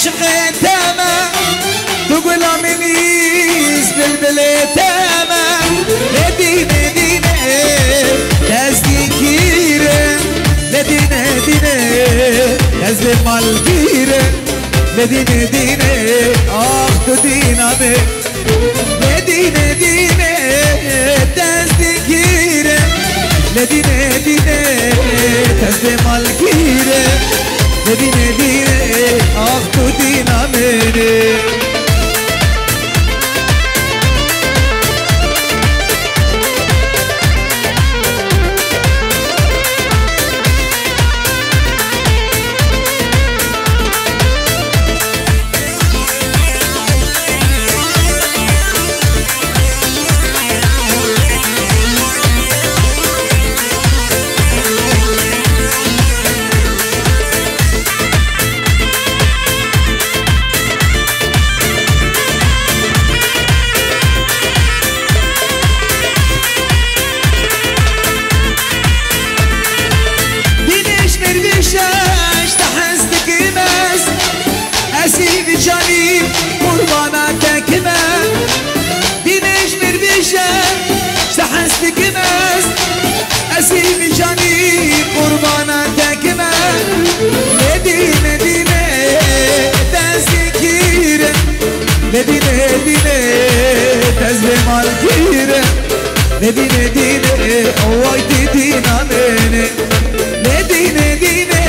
عاشق تمام تقول منيس بلبل تمام لدينا دينا تزديكيرا لدينا دينا تزدي مالكيرا لدينا دينا آخ دينا بي لدينا دينا تزديكيرا لدينا دينا تزدي مالكيرا لدينا دينا آخ دينا مني أسيب جاني قربانا تكما لدينا دينا تذكيرا لدينا دينا تزلم الكيرا لدينا دينا وايد دينا مني لدينا دينا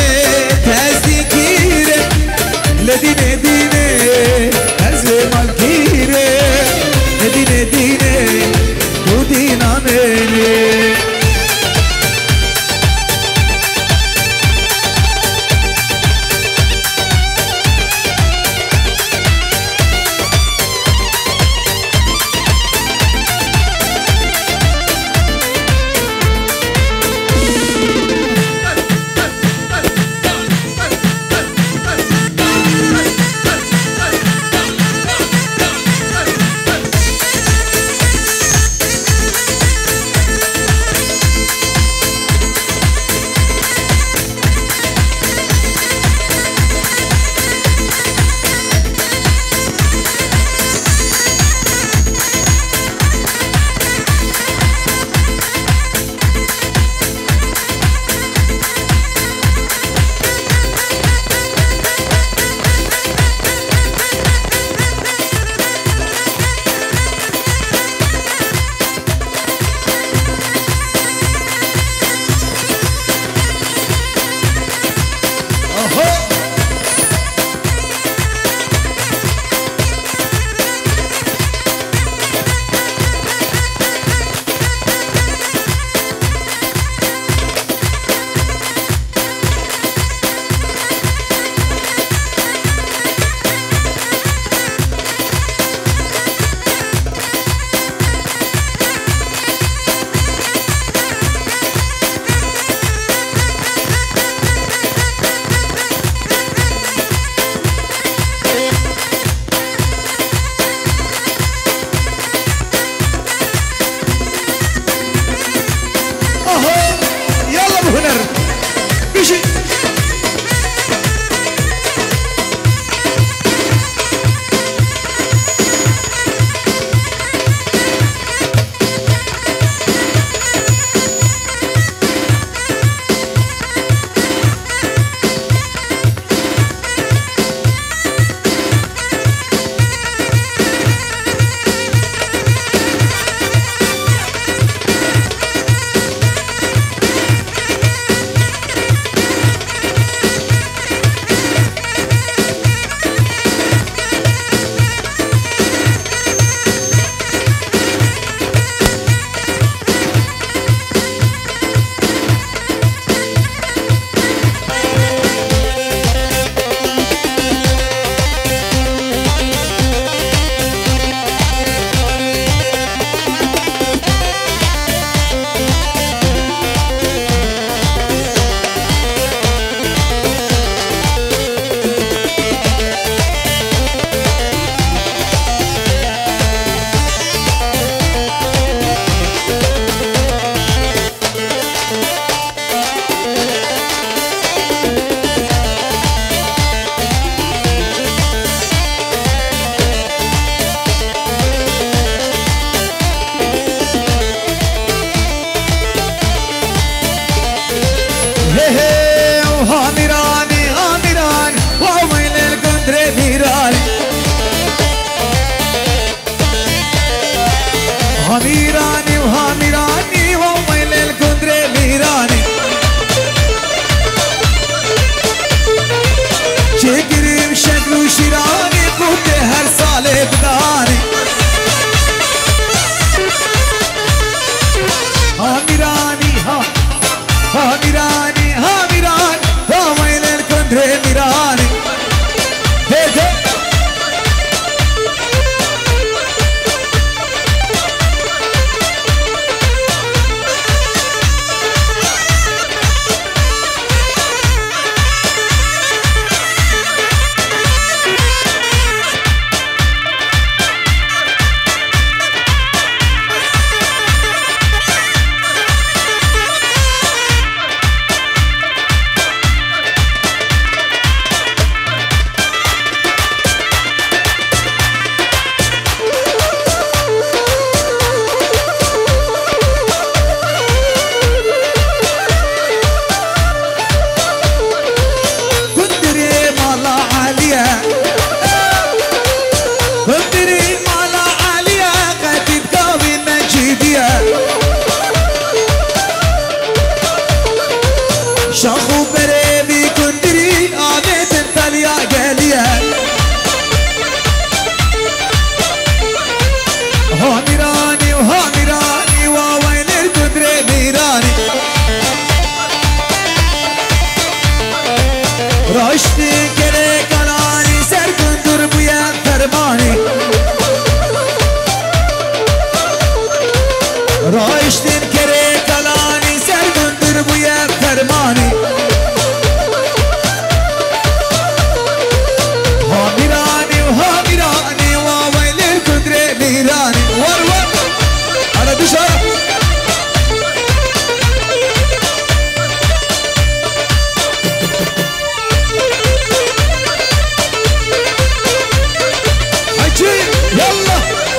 تذكيرا لدينا دينا تزلم الكيرا لدينا دينا تودينا مني وهامراني هامراني وويل القدر ميراني هامراني وهامراني وويل القدر ميراني شكري شكل شيراني كنت هر سال بداني هامراني هامراني هامراني وويل القدر ميراني شاخو بريمي كندري آميت انتاليا قاليا هامراني وهامراني ووين القدر ميراني راشتي كري كلاني سر كندر بيان فرماني راشتي كري كلاني سر كندر بيان فرماني هامراني وهامراني وويل القدر ميراني ور على بشارة حجي يلا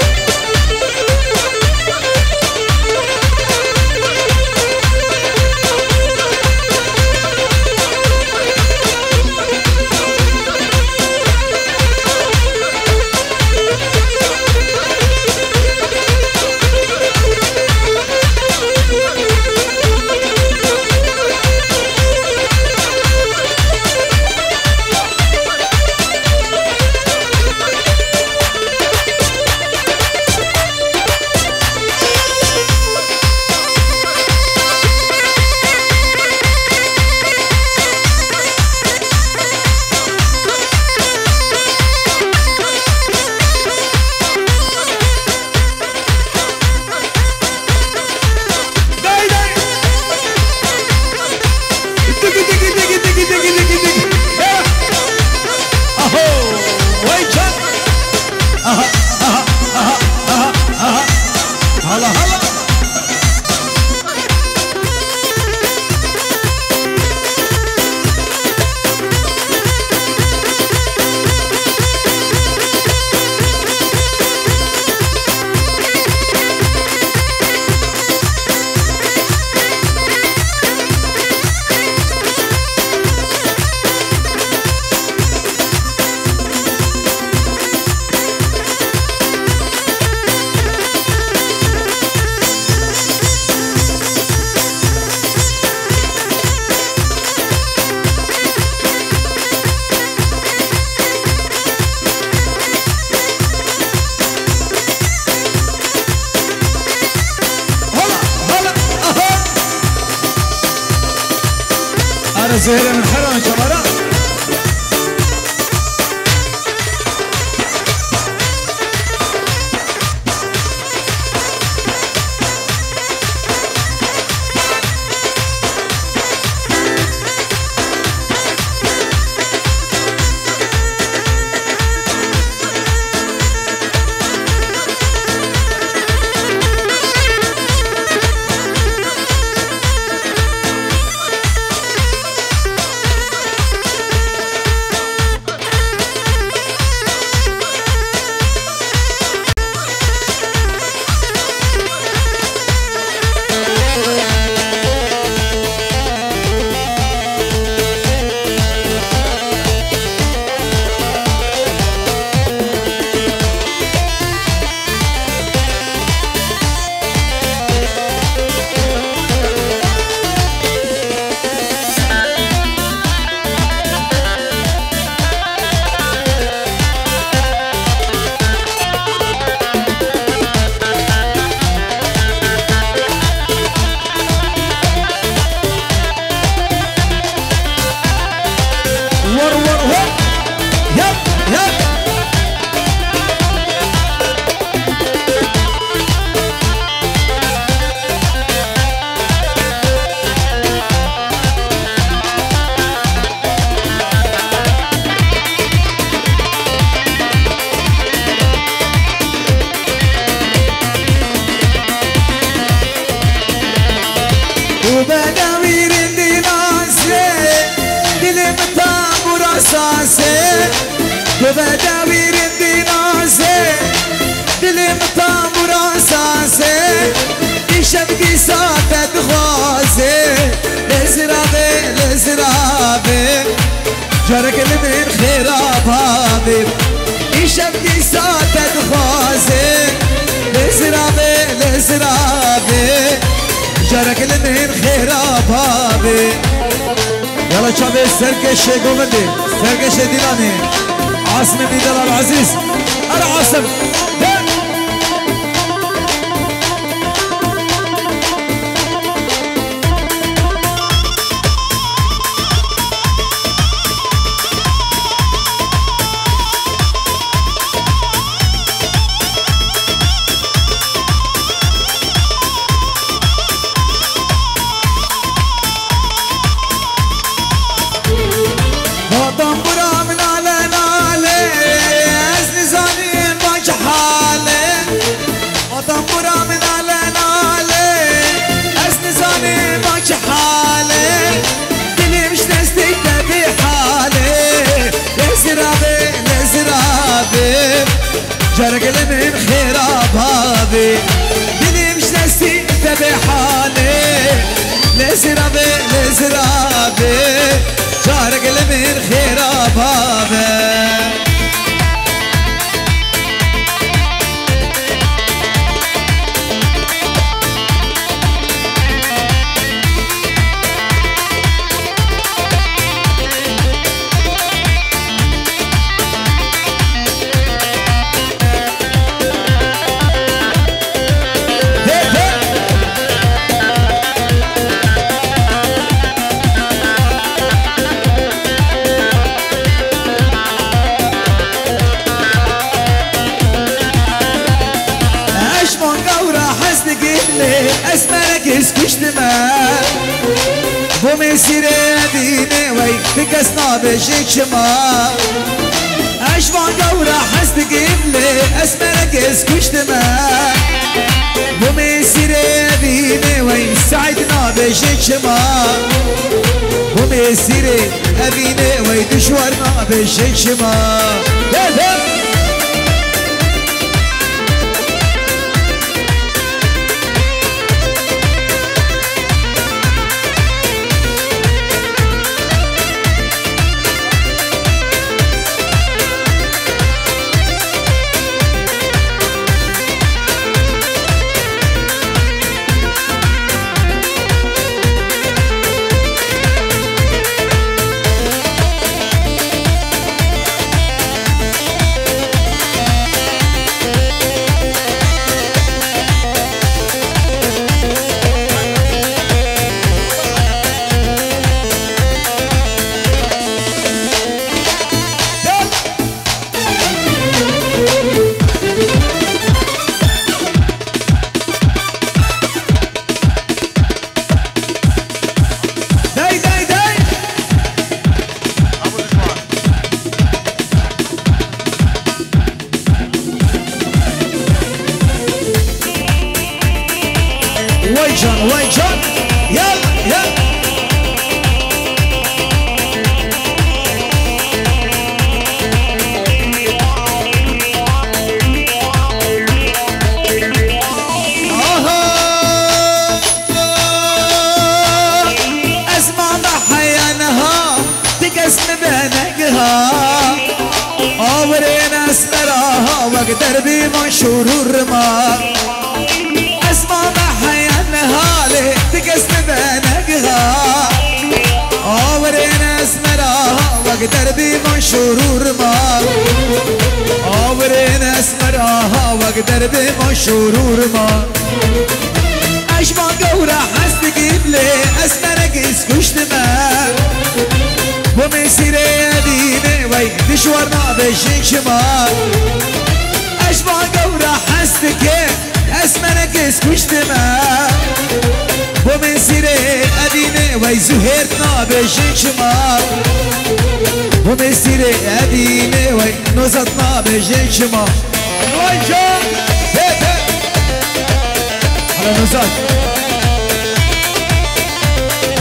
زهرة من حرم جمرات بداويرين دي ناسي دلي مطابور اساسي بداويرين دي ناسي دلي مطابور اساسي شبقي ساتت غازي لزرابي لزرابي جارك اللي من خراب هابي شبقي ساتت غازي لزرابي لزرابي جارك اللي من خراب هابي يلا شباب سركش قومدي سركش ديلاني عاصم بدل العزيز انا عاصم جارك اللي من خراب هابي دلي مش ناسي انت بحالي لزرابي لزرابي جارك اللي من خراب هابي اسمرك اسكشت ما بومسيري ديني وي بكسنا بشيك شما اشوان قورا حسد قبلي اسمرك اسكشت ما بومسيري ديني وي سعيدنا بشيك شما بومسيري ابيني وي دشورنا بشيك شما ويجان يلا يلا اسمع محيانها تقسم بنقها عمرنا اسمرها واقدر بمنشور الرمى اسمع محيانها ليه تقسم بنقها عمرنا اسمرها واقدر بمنشور الرمى عمرنا اسمرها واقدر بمنشور الرمى اشبع قورة حس تجيب لي اسمرك اسكشت ما ومسيري ديني وي دشورنا بشيك شما اشبع قورة حس تجيب اسمرك اسكشت ما ومسيري ديني وي زهرنا بشيك شما ومسيري ديني وي نزطنا بشيك شما وي جان على نزط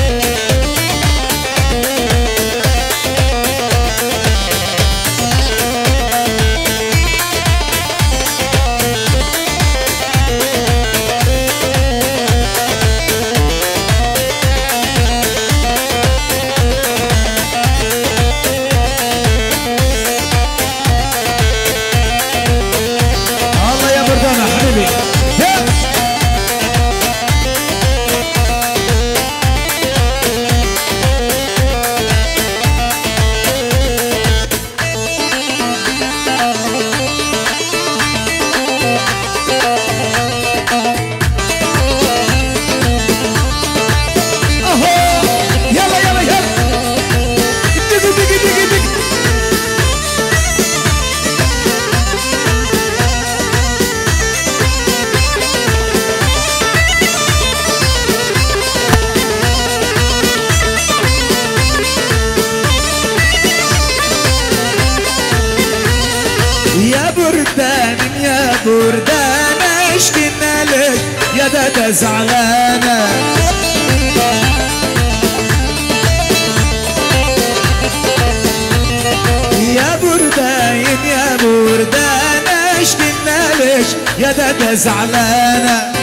بوردانة اشكينا لك يا دادا زعلانة يا بورداين يا بوردانة اشكينا لك يا دادا زعلانة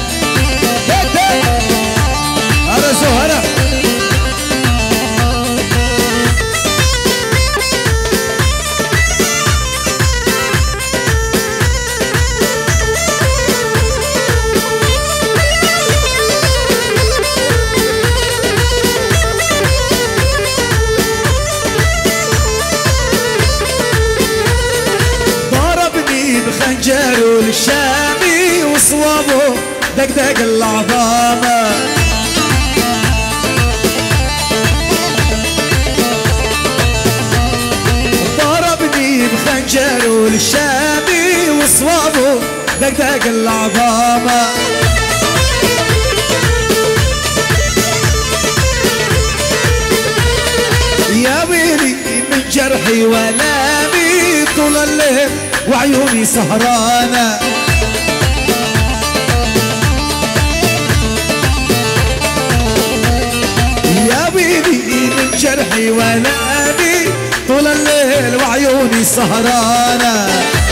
هلا زهرة ضربني بخنجر والشامي وصوابه دقدق العظامة ضربني بخنجر والشامي وصوابه دقدق العظامة يا ويلي من جرحي ولامي طول الليل وعيوني سهرانة يا ويلي من جرحي ولامي طول الليل وعيوني سهرانة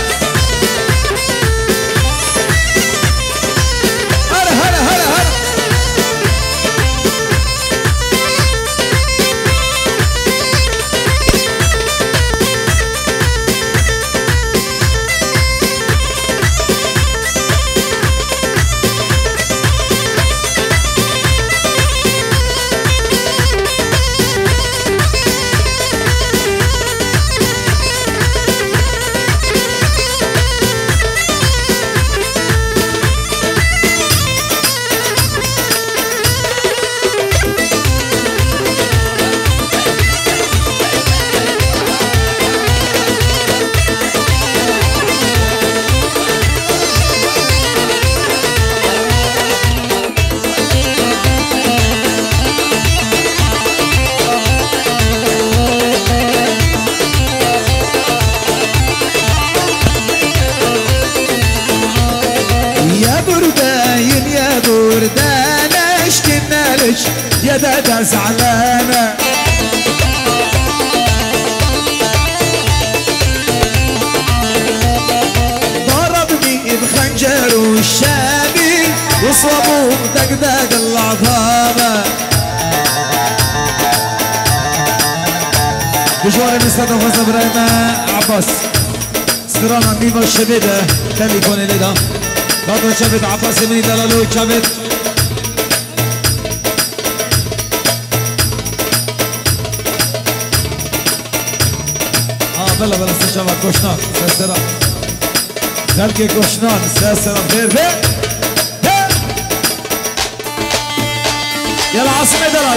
هلا هلا هلا هلا بوردانة اشكينا لك يا دادا زعلانة ضربني بخنجر والشامي وصوبه دقدق العظامة بجوار المستضيف فوز ابراهيم عباس سرانا ميمو الشبيدة تليفون لدا خاطر شبت عباس مني دلالو شبت بلا بلا سشبا كوشنان سسرا خلقي كوشنان سسرا خير خير يلا عاصمة دلال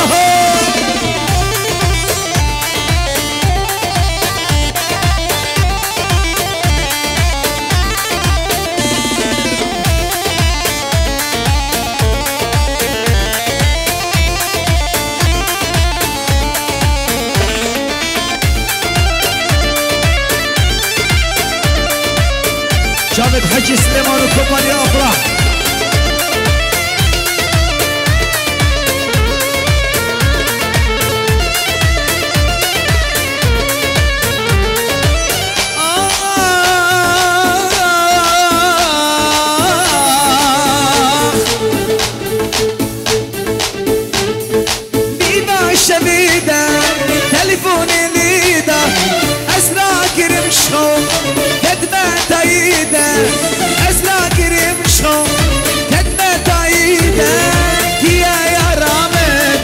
شابت حجي سليمان وكمانيا افراح بيبا الشبيدة تليفوني ليدا أسراك رمشهم كدمة تايدة أسراك رمشهم كدمة تايدة كيا يا رامد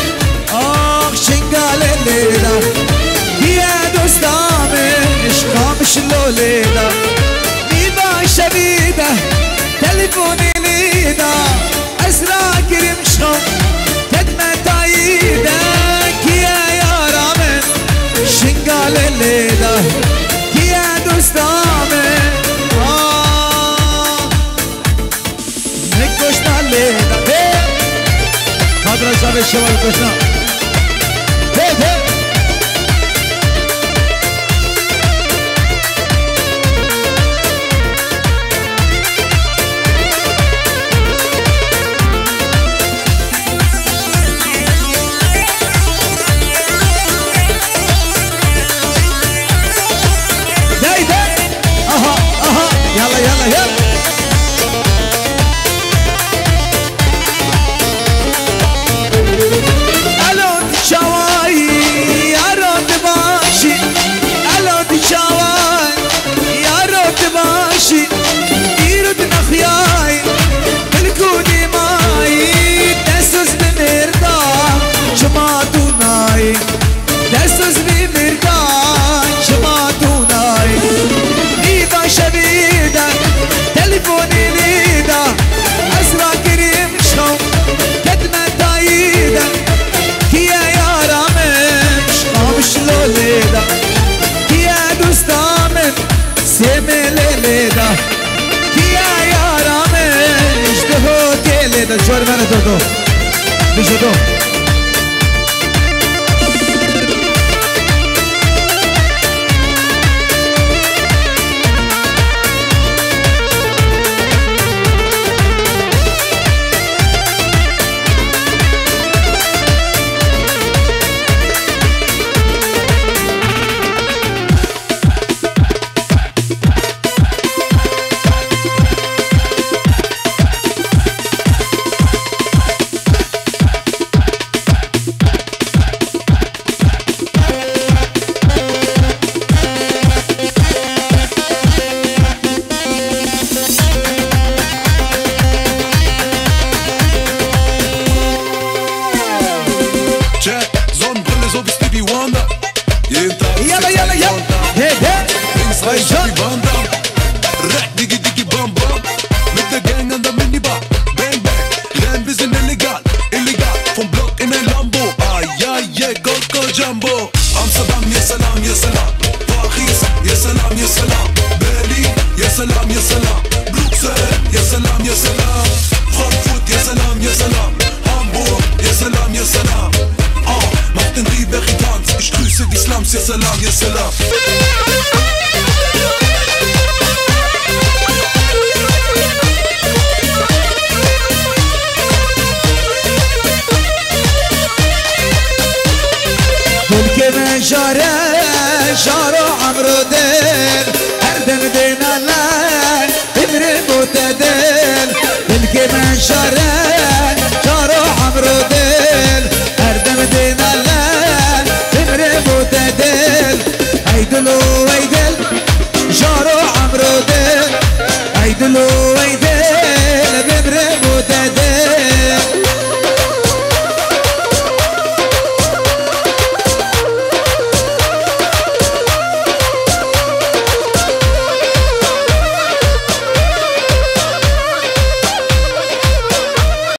شنقال الليلة كيا دوستامي إشقام شلوليلة بيبا الشبيدة تليفوني ليدا أسراك رمشهم كدمة تايدة كيا يا رامد شنقال الليلة كيا دوستامي نكوشنا الليلة خاطر شاب الشوال كوشنا سنة دو بيجو دو شارو عمرو ديل هردم دينا لان تمري متدل بالكمان شارو عمرو ديل هردم دينا لان تمري متدل هيدلو هيدل شارو عمرو ديل هيدلو